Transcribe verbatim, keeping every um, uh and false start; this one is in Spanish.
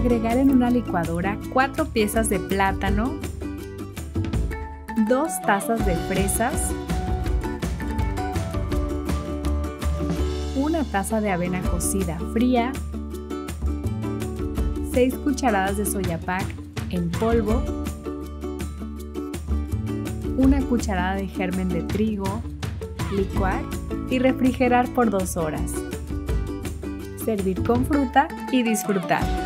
Agregar en una licuadora cuatro piezas de plátano, dos tazas de fresas, una taza de avena cocida fría, seis cucharadas de soyapac en polvo, una cucharada de germen de trigo, licuar y refrigerar por dos horas. Servir con fruta y disfrutar.